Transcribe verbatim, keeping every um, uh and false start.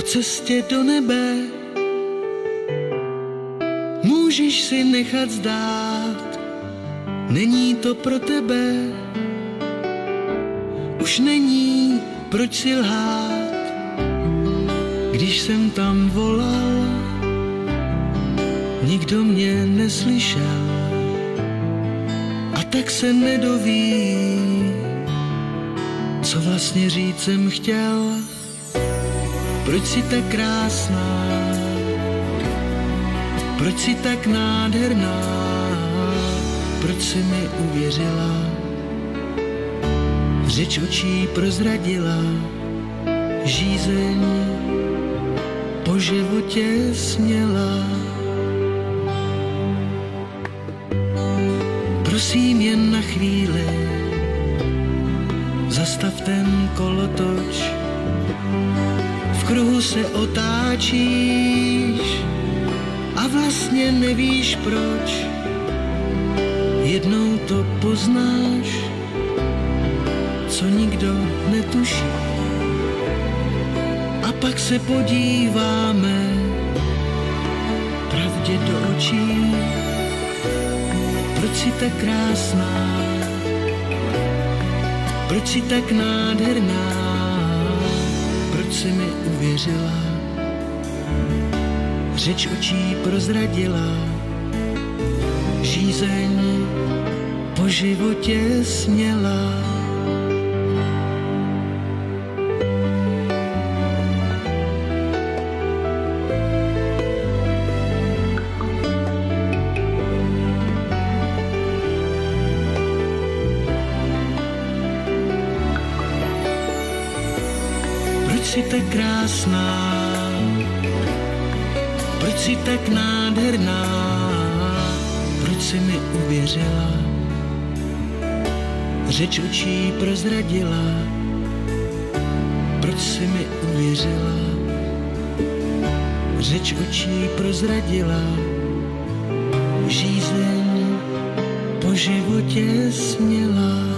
cestě do nebe můžeš si nechat zdát, není to pro tebe, už není proč si lhát. Když jsem tam volal, nikdo mě neslyšel, a tak se nedoví, co vlastně říct jsem chtěl. Proč jsi tak krásná, proč jsi tak nádherná, proč jsi mi uvěřila, řeč očí prozradila, žízeň po životě směla. Prosím jen na chvíli, zastav ten kolotoč, v kruhu se otáčíš a vlastně nevíš proč. Jednou to poznáš, co nikdo netuší, a pak se podíváme pravdě do očí. Proč jsi tak krásná, proč jsi tak nádherná, proč jsi mi uvěřila, řeč očí prozradila, žízeň po životě směla. Proč jsi tak krásná, proč jsi tak nádherná, proč jsi mi uvěřila, řeč očí prozradila, proč jsi mi uvěřila, řeč očí prozradila, žízeň po životě směla.